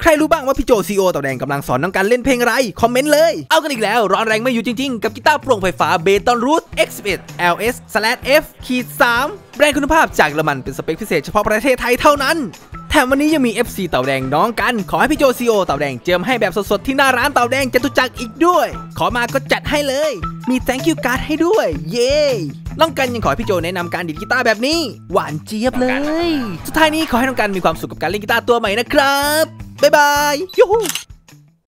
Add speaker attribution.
Speaker 1: ใครรู้บ้างว่าพี่โจซีโอเต่าแดงกำลังสอนน้องกันเล่นเพลงอะไรคอมเมนต์เลยเอากันอีกแล้วร้อนแรงไม่อยู่จริงๆกับกีตาร์โปร่งไฟฟ้าเบตอนรูท X11 LS/F-3 แบรนด์คุณภาพจากเยอรมันเป็นสเปคพิเศษเฉพาะประเทศไทยเท่านั้นแถมวันนี้ยังมี FC เต่าแดงน้องกันขอให้พี่โจซีโอเต่าแดงเจิมให้แบบสดๆที่หน้าร้านเต่าแดงจตุจักรอีกด้วยขอมาก็จัดให้เลยมี thank you card ให้ด้วยเย้น้องกันยังขอให้พี่โจแนะนำการดีดกีตาร์แบบนี้หวานเจี๊ยบเลยสุดท้ายนี้ขอให้น้องกันมีความสุขกับการเล่นกีตาร์ตัวใหม่นะครับบ๊ายบายยูฮู